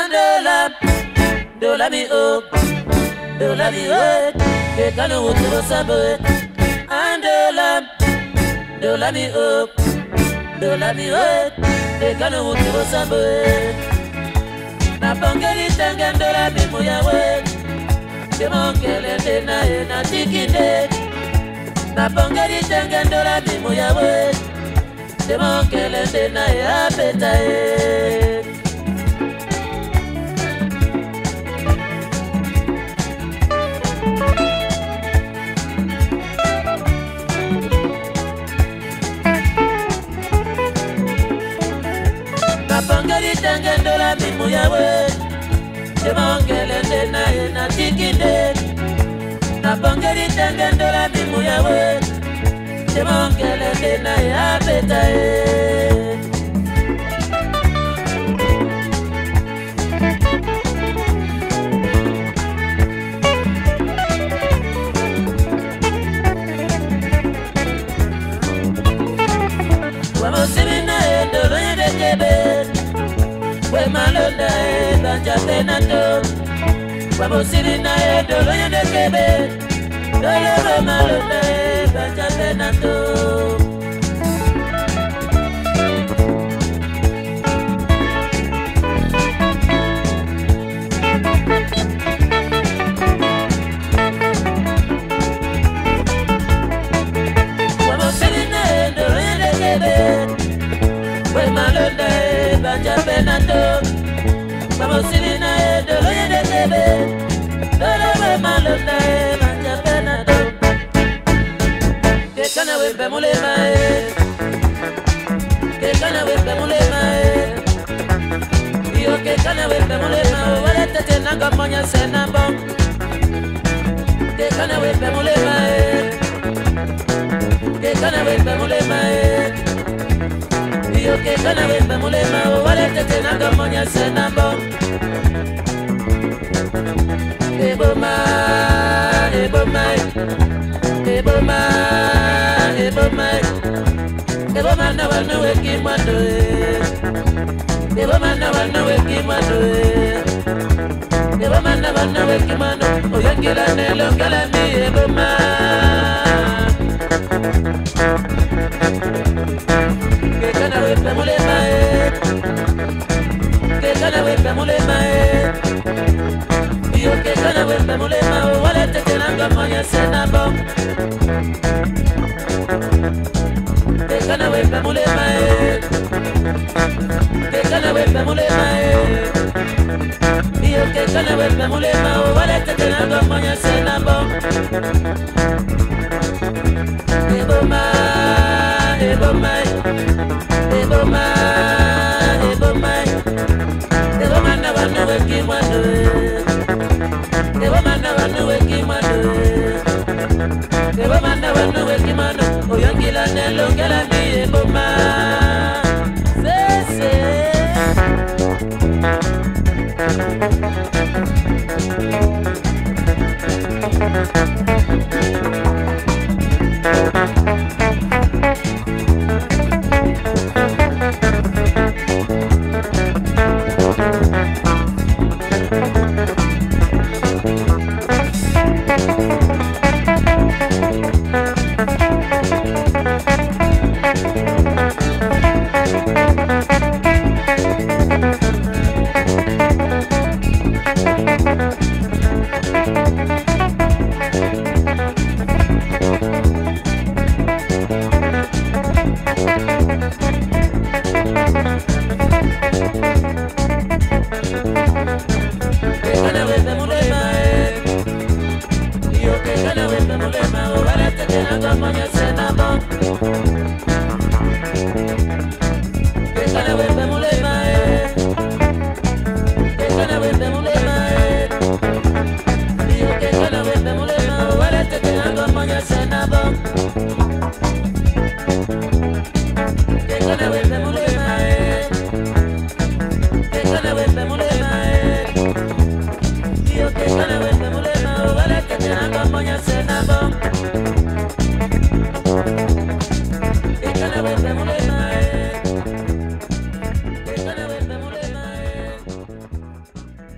Dola mi o, dola mi o, que cano uturo sabe. Dola mi o, que cano uturo sabe. Na pangeli tangan dola mi muya we, que mongele de na tikinde. Na pangeli tangan dola mi muya we, que mongele de na apetae. Pangari tangendo la mimu yawe, demongele de na tikinde. Na pangari tangendo la mimu yawe, demongele de na apetae. Vamos sirina dolo de kebe. We malonda banja penato, vamos sirina dolo de kebe. Dolo we malonda banja penato. Vamos sirina dolo de kebe. We malonda banja penato, vamos sirina dolo de kebe. Dolo we malonda banja penato. Que cana we bemule mae, que cana we bemule mae. Yo que cana we bemule mae, wale tete nanga monya senambo. Que cana we bemule mae, que cana we bemule mae. Yo que cana we bemule mae, wale tete nanga monya senambo. Eboma, eboma, eboma, eboma, eboma na wanu weki mwando. Eboma na wanu weki mwando. Eboma na wanu weki mwando. Oyangila nelo ngala mi eboma. Que cana we bemule mae, que cana we bemule mae. Yo que cana we bemule mae, wale tete nanga monya senambo. Que cana we bemule mae, que cana we bemule mae. Yo que cana we bemule mae, wale tete nanga monya senambo. Eboma, eboma, eboma, eboma, eboma na wanu weki mwando. Eboma na wanu weki mwando. Eboma na wanu weki mwando. Oyangila nelo ngela mi eboma. Sese.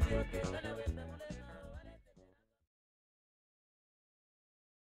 Yo que